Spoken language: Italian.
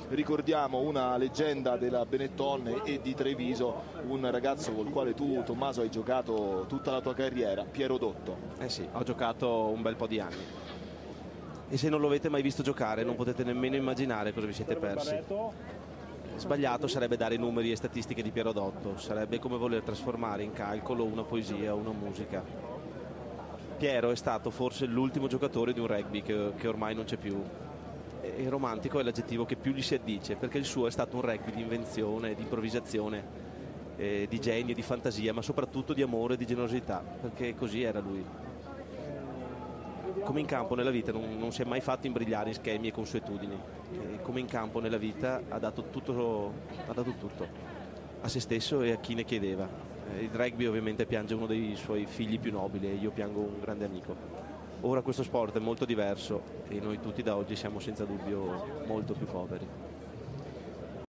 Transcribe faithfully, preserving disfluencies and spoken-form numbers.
ricordiamo una leggenda della Benetton e di Treviso, un ragazzo col quale tu, Tommaso, hai giocato tutta la tua carriera, Piero Dotto. Eh sì, ho giocato un bel po' di anni. E se non lo avete mai visto giocare non potete nemmeno immaginare cosa vi siete persi. Sbagliato sarebbe dare i numeri e statistiche di Piero Dotto, sarebbe come voler trasformare in calcolo una poesia o una musica. Piero è stato forse l'ultimo giocatore di un rugby che, che ormai non c'è più. E romantico è l'aggettivo che più gli si addice, perché il suo è stato un rugby di invenzione, di improvvisazione, eh, di genio, di fantasia, ma soprattutto di amore e di generosità, perché così era lui. Come in campo nella vita non, non si è mai fatto imbrigliare in schemi e consuetudini, e come in campo nella vita ha dato tutto, ha dato tutto a se stesso e a chi ne chiedeva. Eh, il rugby ovviamente piange uno dei suoi figli più nobili e io piango un grande amico. Ora questo sport è molto diverso e noi tutti da oggi siamo senza dubbio molto più poveri.